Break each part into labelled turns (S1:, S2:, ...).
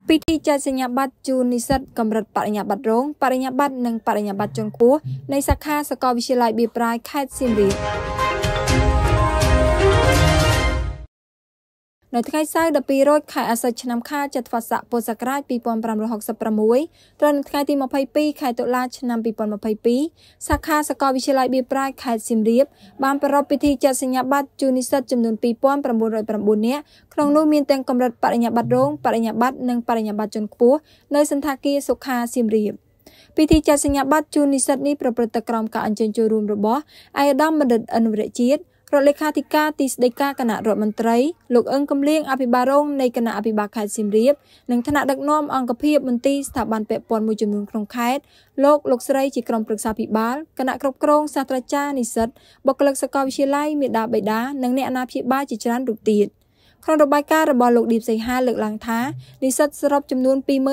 S1: ពិធីចែកសញ្ញាបត្រជូននិស្សិតកម្រិតបរិញ្ញាបត្ររងបរិញ្ញាបត្រនិងបរិញ្ញាបត្រជាន់ខ្ពស់នៃសាខាសាកលវិទ្យាល័យបៀប្រាយខេត្តសៀមរាបនៅថ្ងៃសៅរ៍ 12 រោចខែអាសត់ឆ្នាំខាលចត្វាស័កពុរសករាជ 2566 ត្រូវនៅថ្ងៃទី 22 ខែតុលាឆ្នាំ 2022 សាខាសាកលវិទ្យាល័យបៀប្រាយខេត្តសៀមរាបបានប្រារព្ធពិធីចែកសញ្ញាបត្រជូននិស្សិតចំនួន 2909 នាក់ក្នុងនោះមានទាំងកម្រិតបរិញ្ញាបត្ររងបរិញ្ញាបត្រនិងបរិញ្ញាបត្រជាន់ខ្ពស់នៅសន្តាគារសុខាសៀមរាបពិធីចែកសញ្ញាបត្រជូននិស្សិតនេះប្រព្រឹត្តទៅក្រោមការអញ្ជើញចូលរួមរបស់ឯកឧត្តមបណ្ឌិតអិនវរៈជាតិរដ្ឋលេខាធិការទីស្តីការគណៈរដ្ឋមន្ត្រីលោកអឹងកំលៀងអភិបាលរងនៃគណៈអភិបាលខេត្តសៀមរាបនិងថ្នាក់ដឹកនាំអង្គភាពមន្ទីរស្ថាប័នពាក់ព័ន្ធមួយចំនួនក្នុងខេត្តលោកស្រីជាក្រុមប្រឹក្សាភិបាលគណៈគ្រប់គ្រងសាស្ត្រាចារ្យនិស្សិតបុគ្គលិកសាកលវិទ្យាល័យមេដាបេដានិងអ្នកអាណាព្យាបាលជាច្រើនរូបទៀតក្នុងរបាយការណ៍របស់លោកឌីបសីហាលើកឡើងថានិស្សិតសរុបចំនួន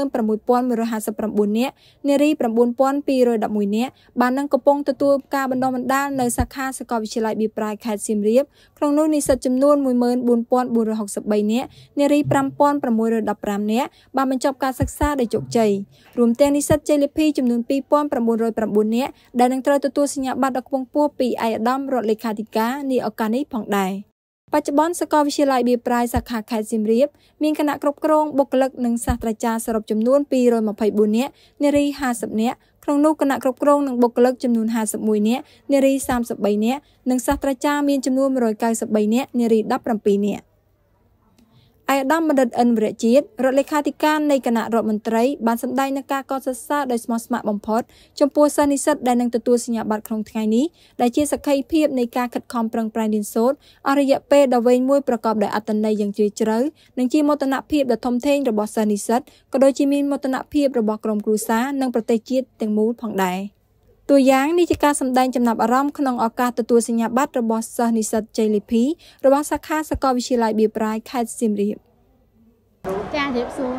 S1: 26,159 នាក់នារី 9,211 នាក់បាននឹងកំពុងទទួលការបណ្ដុះបណ្ដាលនៅសាខាសាកលវិទ្យាល័យបៀប្រាយខេត្តសៀមរាបក្នុងនោះនិស្សិតចំនួន 14,463 នាក់នារី 5,615 នាក់បានបញ្ចប់ការសិក្សាដោយជោគជ័យរួមទាំងនិស្សិតជ័យលាភីចំនួន 2,909 នាក់ដែលនឹងត្រូវទទួលសញ្ញាបត្រដ៏ខ្ពង់ខ្ពស់ពីឯកឧត្តមរដ្ឋលេខាធិការនាឱកាសនេះផងដែរបច្ចុប្បន្នសាកលវិទ្យាល័យបៀប្រាយសាខាខេត្តសៀមរាបមានគណៈគ្រប់គ្រងបុគ្គលិកនិងសាស្ត្រាចារ្យសរុបចំនួន 224 នាក់នារី 50 នាក់ក្នុងនោះគណៈគ្រប់គ្រងនិងបុគ្គលិកចំនួន 51 នាក់នារី 33 នាក់និងសាស្ត្រាចារ្យមានចំនួន 193 នាក់នារី 17 នាក់ឯកឧត្តមបណ្ឌិតអិនវរៈជាតិរដ្ឋលេខាធិការនៃគណៈរដ្ឋមន្ត្រីបានសម្ដែងនឹងការកោតសរសើរដោយស្មោះស្ម័គ្របំផុតចំពោះសិស្សនិស្សិតដែលនឹងទទួលសញ្ញាបត្រក្នុងថ្ងៃនេះដែលជាសក្ខីភាពនៃការខិតខំប្រឹងប្រែងរៀនសូត្រអស់រយៈពេលដ៏វែងមួយប្រកបដោយអត្ថន័យយ៉ាងជ្រាលជ្រៅនិងជាមោទនភាពដ៏ធំធេងរបស់សិស្សនិស្សិតក៏ដូចជាមានមោទនភាពរបស់ក្រុមគ្រួសារនិងប្រទេសជាតិទាំងមូលផងដែរតួយ៉ាងនេះជាការសម្ដែងចំណាប់អារម្មណ៍ក្នុងឱកាសទទួលសញ្ញាបត្ររបស់សិស្សនិស្សិតជ័យលាភីរបស់សាខាសាកលវិទ្យាល័យបៀប្រាយខេត្តសៀមរាប
S2: ចាជម្រាបសួរ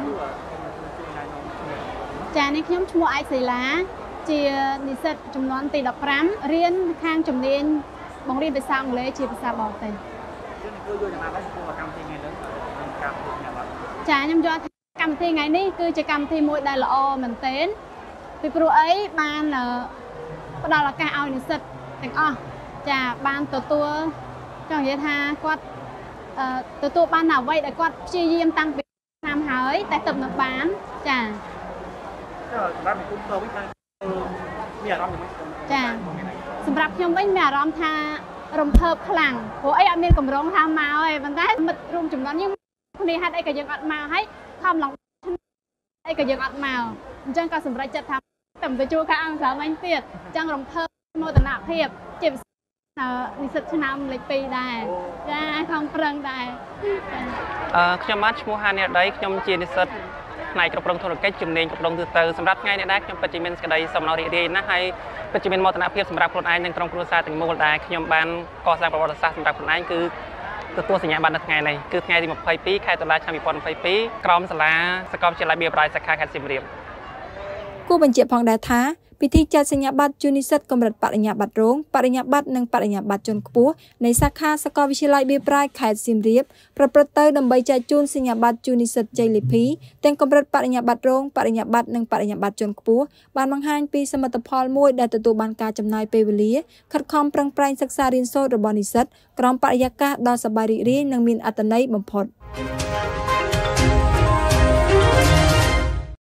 S2: ចានេះខ្ញុំឈ្មោះឯកសីឡាជានិស្សិតចំនួនទី15រៀនខាងជំនាញបង្រៀនភាសាអង់គ្លេសជាភាសាបរទេសចាខ្ញុំយកកម្មវិធីថ្ងៃនេះគឺជាកម្មវិធីមួយដែលល្អមែនទែនពីព្រោះអីបានផ្ដល់ឱកាសឲ្យនិស្សិតទាំងអស់ចាបានទទួលចង់និយាយថាគាត់ទទួលបានអ្វីដែលគាត់ព្យាយាមតាំងពីឆ្នាំហើយតែទើបនឹងបានចាសម្រាប់ខ្ញុំវិញមានអារម្មណ៍ចាសម្រាប់ខ្ញុំវិញមានអារម្មណ៍ថារំភើបខ្លាំងព្រោះអីអត់មានកម្រងថាមកទេប៉ុន្តែមិត្តរួមចំនួនយើងគ្នាហេតុអីក៏យើងអត់មកហើយខំឡើងអីក៏យើងអត់មកអញ្ចឹងក៏សម្រេចចិត្តថាតែទៅជួបខាងអង្គស្រមិញទៀតអញ្ចឹងរំភើបមោទនភាពជានិស្សិតឆ្នាំលេខ 2 ដែរចាខំប្រឹងដែរ
S3: ខ្ញុំបានឈ្មោះហានីរដីខ្ញុំជានិស្សិតផ្នែកគ្រប់គ្រងធុរកិច្ចជំនាញគ្រប់គ្រងទូទៅសម្រាប់ថ្ងៃនេះដែរខ្ញុំពិតជាមានសេចក្តីសំណររីករាយណាស់ហើយពិតជាមានមោទនភាពសម្រាប់ខ្លួនឯងនិងក្រុមគ្រួសារទាំងមូលដែលខ្ញុំបានកសាងប្រវត្តិសាស្ត្រសម្រាប់ខ្លួនឯងគឺទទួលសញ្ញាបត្រនៅថ្ងៃនេះគឺថ្ងៃទី22ខែតុលាឆ្នាំ2022ក្រមសាលាសាកលវិទ្យាល័យបៀប្រាយសាខាខេត្តសៀមរាប
S1: គូបញ្ជាក់ផងដែរថាពិធីចែកសញ្ញាបត្រជូននិស្សិតកម្រិតបរិញ្ញាបត្ររងបរិញ្ញាបត្រនិងបរិញ្ញាបត្រជាន់ខ្ពស់នៃសាខាសាកលវិទ្យាល័យបៀប្រាយខេត្តសៀមរាបប្រព្រឹត្តទៅដើម្បីចែកជូនសញ្ញាបត្រជូននិស្សិតជ័យលាភីទាំងកម្រិតបរិញ្ញាបត្ររងបរិញ្ញាបត្រនិងបរិញ្ញាបត្រជាន់ខ្ពស់បានបង្ហាញពីសមិទ្ធផលមួយដែលទទួលបានការចំណាយពេលវេលាខិតខំប្រឹងប្រែងសិក្សារៀនសូត្ររបស់និស្សិតក្រោមបរិយាកាសដ៏សប្បាយរីករាយនិងមានអត្ថន័យបំផុត